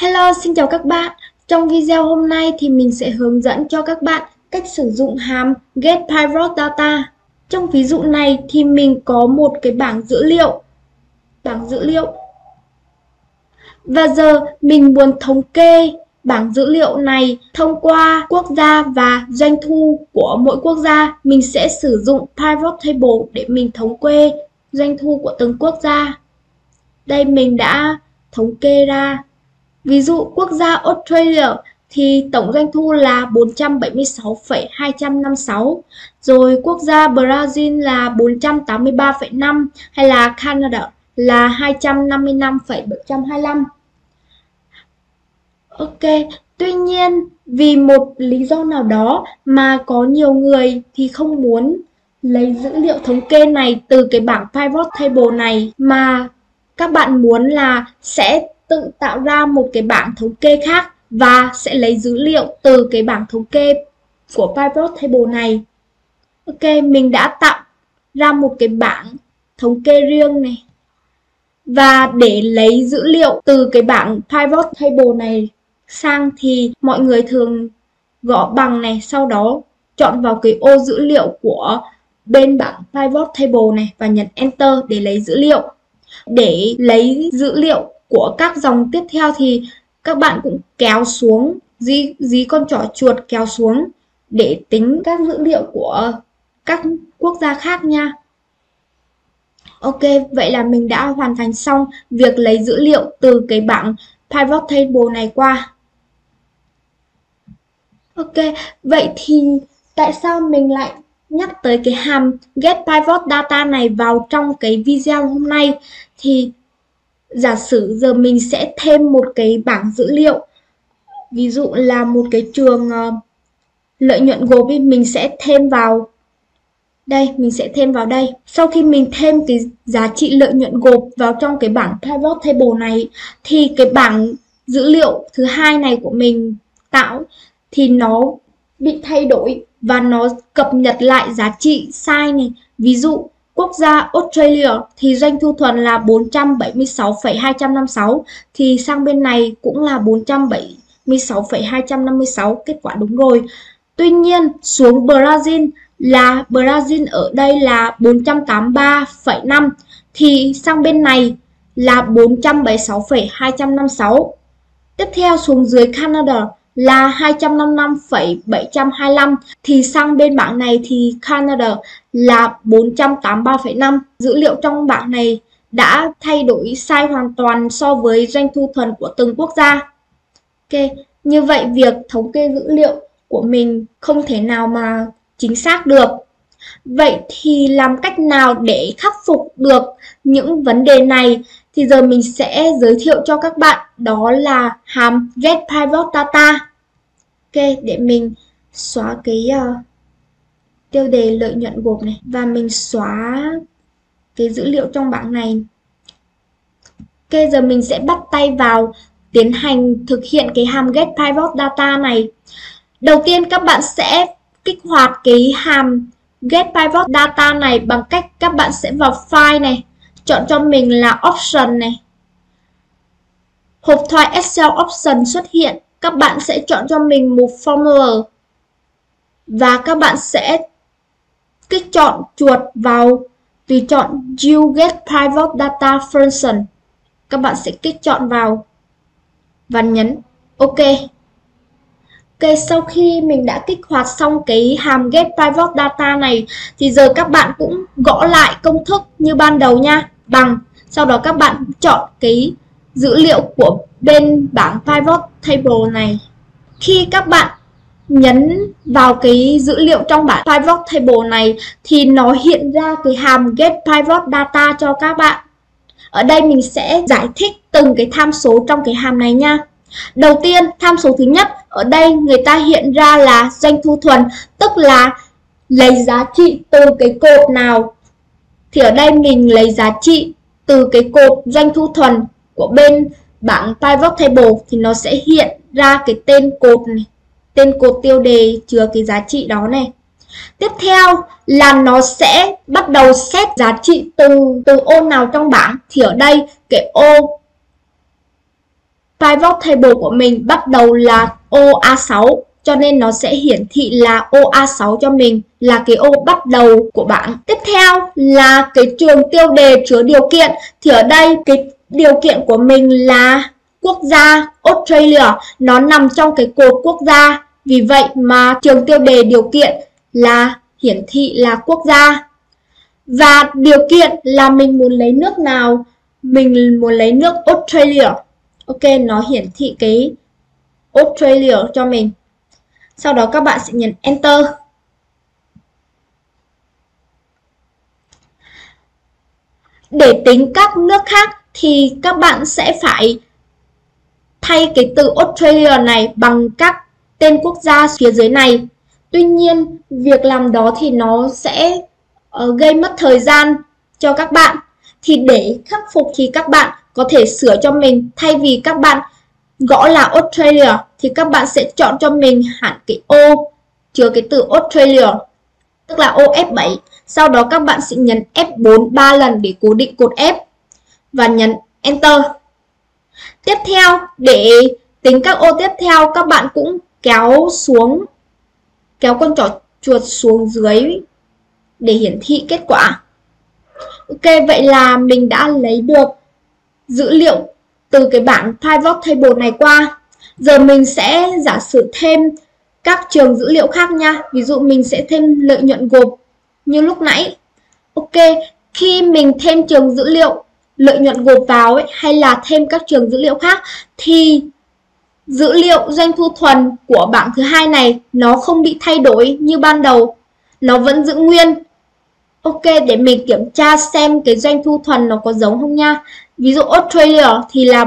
Hello, xin chào các bạn. Trong video hôm nay thì mình sẽ hướng dẫn cho các bạn cách sử dụng hàm getPivotData. Trong ví dụ này thì mình có một cái bảng dữ liệu. Và giờ mình muốn thống kê bảng dữ liệu này thông qua quốc gia và doanh thu của mỗi quốc gia. Mình sẽ sử dụng pivot table để mình thống kê doanh thu của từng quốc gia. Đây mình đã thống kê ra. Ví dụ quốc gia Australia thì tổng doanh thu là 476,256, rồi quốc gia Brazil là 483,5 hay là Canada là 255,725. Ok, tuy nhiên vì một lý do nào đó mà có nhiều người thì không muốn lấy dữ liệu thống kê này từ cái bảng pivot table này, mà các bạn muốn là sẽ tự tạo ra một cái bảng thống kê khác và sẽ lấy dữ liệu từ cái bảng thống kê của pivot table này. Ok, mình đã tạo ra một cái bảng thống kê riêng này. Và để lấy dữ liệu từ cái bảng pivot table này sang thì mọi người thường gõ bằng này, sau đó chọn vào cái ô dữ liệu của bên bảng pivot table này và nhấn Enter để lấy dữ liệu. Để lấy dữ liệu của các dòng tiếp theo thì các bạn cũng kéo xuống, dí con trỏ chuột kéo xuống để tính các dữ liệu của các quốc gia khác nha. Ok, vậy là mình đã hoàn thành xong việc lấy dữ liệu từ cái bảng pivot table này qua. Ok, vậy thì tại sao mình lại nhắc tới cái hàm getPivotData này vào trong cái video hôm nay? Thì giả sử giờ mình sẽ thêm một cái bảng dữ liệu, ví dụ là một cái trường lợi nhuận gộp, mình sẽ thêm vào đây. Sau khi mình thêm cái giá trị lợi nhuận gộp vào trong cái bảng pivot table này thì cái bảng dữ liệu thứ hai này của mình tạo thì nó bị thay đổi và nó cập nhật lại giá trị sai này. Ví dụ quốc gia Australia thì doanh thu thuần là 476,256 thì sang bên này cũng là 476,256, kết quả đúng rồi. Tuy nhiên xuống Brazil ở đây là 483,5 thì sang bên này là 476,256. Tiếp theo xuống dưới Canada là 255,725 thì sang bên bảng này thì Canada là 483,5. Dữ liệu trong bảng này đã thay đổi sai hoàn toàn so với doanh thu thuần của từng quốc gia. Ok, như vậy việc thống kê dữ liệu của mình không thể nào mà chính xác được. Vậy thì làm cách nào để khắc phục được những vấn đề này? Thì giờ mình sẽ giới thiệu cho các bạn, đó là hàm getPivotData. Ok, để mình xóa cái tiêu đề lợi nhuận gộp này và mình xóa cái dữ liệu trong bảng này. Ok, giờ mình sẽ bắt tay vào tiến hành thực hiện cái hàm getPivotData này. Đầu tiên các bạn sẽ kích hoạt cái hàm getPivotData này bằng cách các bạn sẽ vào file này, chọn cho mình là option này. Hộp thoại Excel option xuất hiện, các bạn sẽ chọn cho mình một formula và các bạn sẽ kích chọn chuột vào tùy chọn Use getPivotData Function. Các bạn sẽ kích chọn vào và nhấn OK. Ok, sau khi mình đã kích hoạt xong cái hàm getPivotData này thì giờ các bạn cũng gõ lại công thức như ban đầu nha, bằng. Sau đó các bạn chọn cái dữ liệu của bên bảng pivot table này. Khi các bạn nhấn vào cái dữ liệu trong bảng pivot table này thì nó hiện ra cái hàm getPivotData cho các bạn. Ở đây mình sẽ giải thích từng cái tham số trong cái hàm này nha. Đầu tiên, tham số thứ nhất, ở đây người ta hiện ra là doanh thu thuần, tức là lấy giá trị từ cái cột nào. Thì ở đây mình lấy giá trị từ cái cột doanh thu thuần của bên bảng pivot table thì nó sẽ hiện ra cái tên cột này, tên cột tiêu đề chứa cái giá trị đó này. Tiếp theo là nó sẽ bắt đầu xét giá trị từ ô nào trong bảng. Thì ở đây cái ô pivot table của mình bắt đầu là ô A6, cho nên nó sẽ hiển thị là ô A6 cho mình, là cái ô bắt đầu của bảng. Tiếp theo là cái trường tiêu đề chứa điều kiện. Thì ở đây cái điều kiện của mình là quốc gia Australia, nó nằm trong cái cột quốc gia. Vì vậy mà trường tiêu đề điều kiện là hiển thị là quốc gia. Và điều kiện là mình muốn lấy nước nào, mình muốn lấy nước Australia. Ok, nó hiển thị cái Australia cho mình. Sau đó các bạn sẽ nhấn Enter. Để tính các nước khác thì các bạn sẽ phải thay cái từ Australia này bằng các tên quốc gia phía dưới này. Tuy nhiên, việc làm đó thì nó sẽ gây mất thời gian cho các bạn. Thì để khắc phục thì các bạn có thể sửa cho mình, thay vì các bạn gõ là Australia thì các bạn sẽ chọn cho mình hẳn cái ô chứa cái từ Australia, tức là ô F7. Sau đó các bạn sẽ nhấn F4 3 lần để cố định cột F và nhấn Enter. Tiếp theo, để tính các ô tiếp theo, các bạn cũng kéo con trỏ chuột xuống dưới để hiển thị kết quả. Ok, vậy là mình đã lấy được dữ liệu từ cái bảng pivot table này qua. Giờ mình sẽ giả sử thêm các trường dữ liệu khác nha. Ví dụ mình sẽ thêm lợi nhuận gộp như lúc nãy. Ok, khi mình thêm trường dữ liệu lợi nhuận gộp vào hay là thêm các trường dữ liệu khác thì dữ liệu doanh thu thuần của bảng thứ hai này nó không bị thay đổi như ban đầu, nó vẫn giữ nguyên. Ok, để mình kiểm tra xem cái doanh thu thuần nó có giống không nha. Ví dụ Australia thì là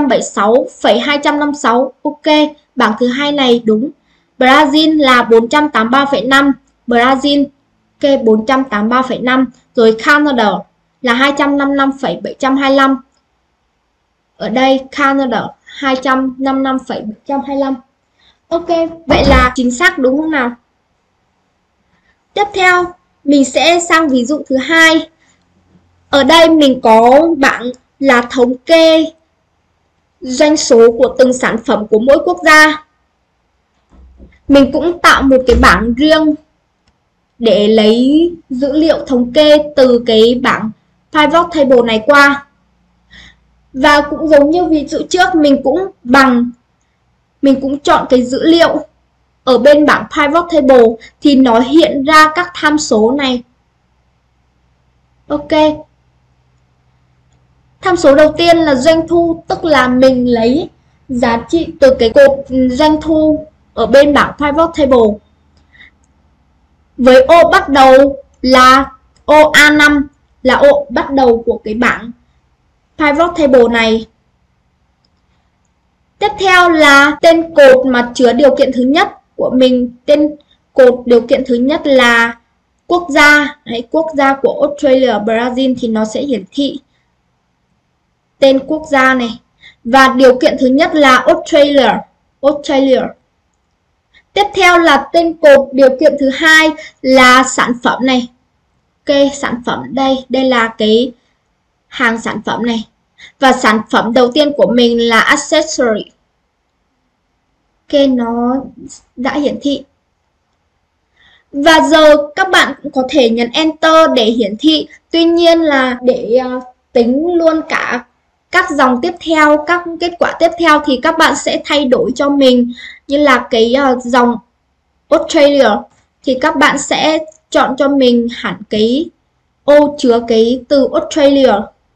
476,256. Ok, bảng thứ hai này đúng. Brazil là 483,5. Brazil, ok, 483,5. Rồi Canada là 255,725. Ở đây Canada 255,725. Ok, vậy là chính xác đúng không nào? Tiếp theo, mình sẽ sang ví dụ thứ hai. Ở đây mình có bảng là thống kê doanh số của từng sản phẩm của mỗi quốc gia. Mình cũng tạo một cái bảng riêng để lấy dữ liệu thống kê từ cái bảng pivot table này qua. Và cũng giống như ví dụ trước, mình cũng chọn cái dữ liệu ở bên bảng pivot table thì nó hiện ra các tham số này. Ok. Tham số đầu tiên là doanh thu, tức là mình lấy giá trị từ cái cột doanh thu ở bên bảng pivot table. Với ô bắt đầu là ô A5, là ô bắt đầu của cái bảng pivot table này. Tiếp theo là tên cột mà chứa điều kiện thứ nhất của mình. Tên cột điều kiện thứ nhất là quốc gia. Đấy, quốc gia của Australia, Brazil thì nó sẽ hiển thị tên quốc gia này. Và điều kiện thứ nhất là Australia. Tiếp theo là tên cột điều kiện thứ hai là sản phẩm này. Ok, sản phẩm đây là cái hàng sản phẩm này. Và sản phẩm đầu tiên của mình là accessory. Ok, nó đã hiển thị. Và giờ các bạn cũng có thể nhấn Enter để hiển thị. Tuy nhiên là để tính luôn cả các dòng tiếp theo, các kết quả tiếp theo thì các bạn sẽ thay đổi cho mình. Như là cái dòng Australia thì các bạn sẽ chọn cho mình hẳn cái ô chứa cái từ Australia.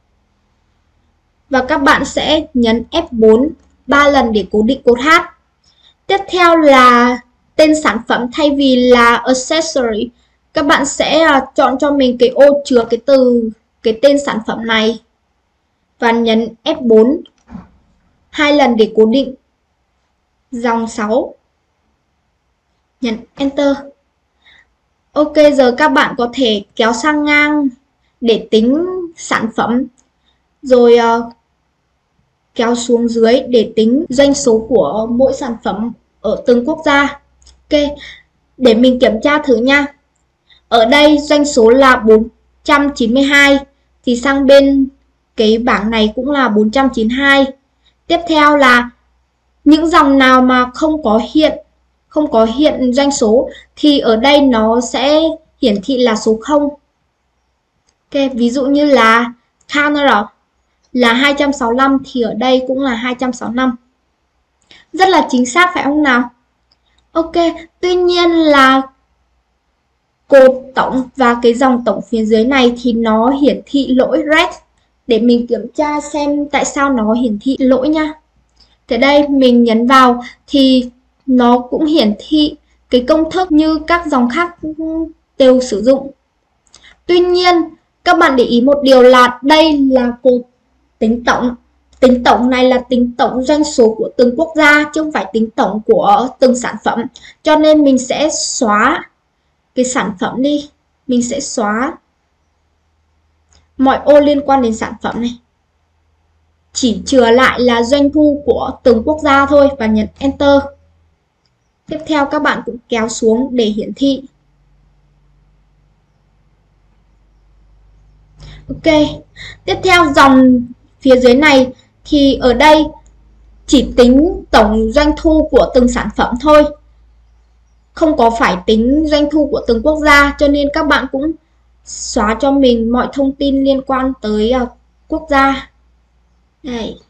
Và các bạn sẽ nhấn F4 3 lần để cố định cột H. Tiếp theo là tên sản phẩm, thay vì là accessory, các bạn sẽ chọn cho mình cái ô chứa cái tên sản phẩm này. Và nhấn F4 2 lần để cố định dòng 6. Nhấn Enter. Ok, giờ các bạn có thể kéo sang ngang để tính sản phẩm. Rồi kéo xuống dưới để tính doanh số của mỗi sản phẩm ở từng quốc gia. Ok, để mình kiểm tra thử nha. Ở đây doanh số là 492 thì sang bên cái bảng này cũng là 492. Tiếp theo là những dòng nào mà không có hiện doanh số thì ở đây nó sẽ hiển thị là số 0. Ok, ví dụ như là Canada là 265 thì ở đây cũng là 265. Rất là chính xác phải không nào? Ok, tuy nhiên là cột tổng và cái dòng tổng phía dưới này thì nó hiển thị lỗi red. Để mình kiểm tra xem tại sao nó hiển thị lỗi nha. Thế đây mình nhấn vào thì nó cũng hiển thị cái công thức như các dòng khác đều sử dụng. Tuy nhiên các bạn để ý một điều là đây là cột tính tổng. Tính tổng này là tính tổng doanh số của từng quốc gia chứ không phải tính tổng của từng sản phẩm. Cho nên mình sẽ xóa cái sản phẩm đi. Mình sẽ xóa mọi ô liên quan đến sản phẩm này. Chỉ chừa lại là doanh thu của từng quốc gia thôi và nhấn Enter. Tiếp theo các bạn cũng kéo xuống để hiển thị. Ok, tiếp theo dòng phía dưới này thì ở đây chỉ tính tổng doanh thu của từng sản phẩm thôi. Không có phải tính doanh thu của từng quốc gia, cho nên các bạn cũng xóa cho mình mọi thông tin liên quan tới quốc gia. Đây.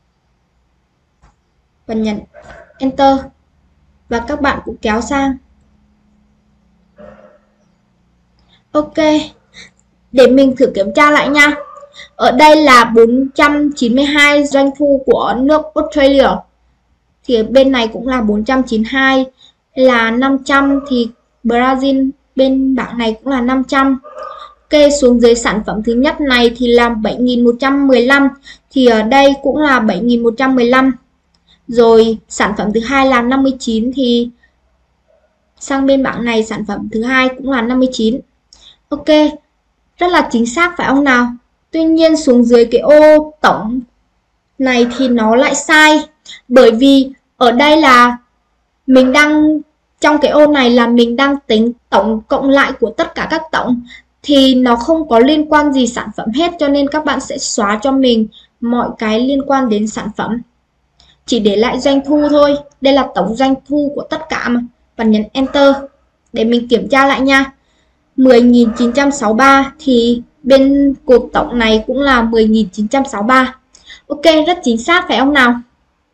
Và nhấn Enter. Và các bạn cũng kéo sang. Ok. Để mình thử kiểm tra lại nha. Ở đây là 492 doanh thu của nước Australia. Thì bên này cũng là 492, là 500 thì Brazil bên bảng này cũng là 500. Ok, xuống dưới sản phẩm thứ nhất này thì là 7115 thì ở đây cũng là 7115. Rồi sản phẩm thứ hai là 59 thì sang bên bảng này sản phẩm thứ hai cũng là 59. Ok, rất là chính xác phải không nào? Tuy nhiên xuống dưới cái ô tổng này thì nó lại sai. Bởi vì ở đây là mình đang, trong cái ô này là mình đang tính tổng cộng lại của tất cả các tổng. Thì nó không có liên quan gì sản phẩm hết, cho nên các bạn sẽ xóa cho mình mọi cái liên quan đến sản phẩm. Chỉ để lại doanh thu thôi. Đây là tổng doanh thu của tất cả mà. Và nhấn Enter. Để mình kiểm tra lại nha. 10.963 thì bên cột tổng này cũng là 10.963. Ok, rất chính xác phải không nào?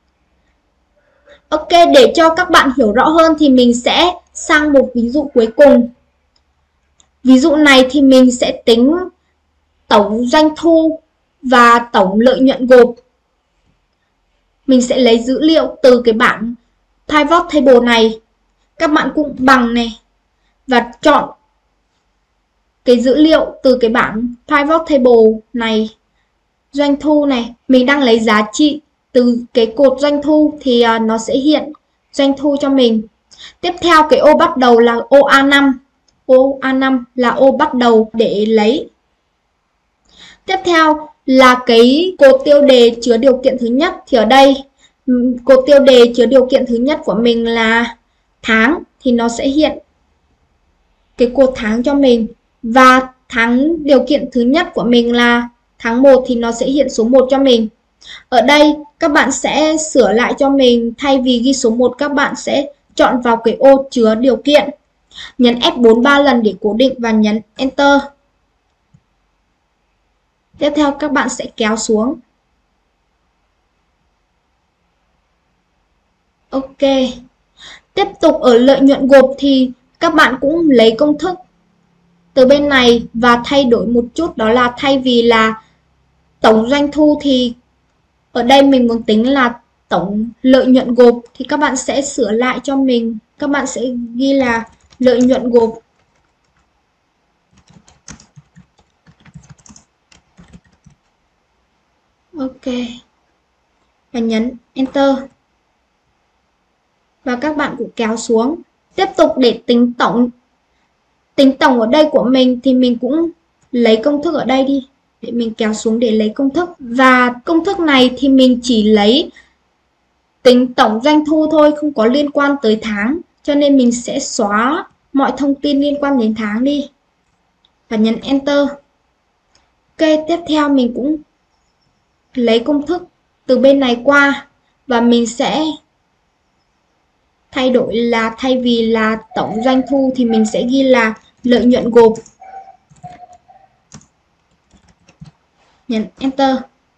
Ok, để cho các bạn hiểu rõ hơn thì mình sẽ sang một ví dụ cuối cùng. Ví dụ này thì mình sẽ tính tổng doanh thu và tổng lợi nhuận gộp. Mình sẽ lấy dữ liệu từ cái bảng pivot table này. Các bạn cũng bằng này và chọn cái dữ liệu từ cái bảng pivot table này. Doanh thu này, mình đang lấy giá trị từ cái cột doanh thu thì nó sẽ hiện doanh thu cho mình. Tiếp theo cái ô bắt đầu là ô A5. Ô A5 là ô bắt đầu để lấy. Tiếp theo là cái cột tiêu đề chứa điều kiện thứ nhất. Thì ở đây cột tiêu đề chứa điều kiện thứ nhất của mình là tháng thì nó sẽ hiện cái cột tháng cho mình. Và tháng điều kiện thứ nhất của mình là tháng 1 thì nó sẽ hiện số 1 cho mình. Ở đây các bạn sẽ sửa lại cho mình, thay vì ghi số 1 các bạn sẽ chọn vào cái ô chứa điều kiện. Nhấn F4 3 lần để cố định và nhấn Enter. Tiếp theo các bạn sẽ kéo xuống. Ok. Tiếp tục ở lợi nhuận gộp thì các bạn cũng lấy công thức từ bên này và thay đổi một chút, đó là thay vì là tổng doanh thu thì ở đây mình muốn tính là tổng lợi nhuận gộp thì các bạn sẽ sửa lại cho mình. Các bạn sẽ ghi là lợi nhuận gộp. Ok. Và nhấn Enter. Và các bạn cũng kéo xuống. Tiếp tục để tính tổng. Tính tổng ở đây của mình thì mình cũng lấy công thức ở đây đi. Để mình kéo xuống để lấy công thức. Và công thức này thì mình chỉ lấy tính tổng doanh thu thôi, không có liên quan tới tháng. Cho nên mình sẽ xóa mọi thông tin liên quan đến tháng đi. Và nhấn Enter. Ok, tiếp theo mình cũng lấy công thức từ bên này qua và mình sẽ thay đổi là thay vì là tổng doanh thu thì mình sẽ ghi là lợi nhuận gộp. Nhấn Enter.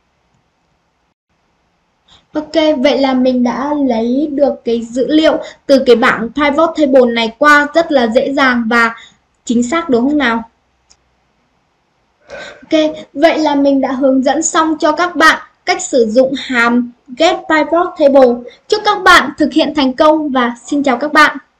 Ok, vậy là mình đã lấy được cái dữ liệu từ cái bảng pivot table này qua rất là dễ dàng và chính xác, đúng không nào? Ok, vậy là mình đã hướng dẫn xong cho các bạn cách sử dụng hàm get pivot table. Chúc các bạn thực hiện thành công và xin chào các bạn.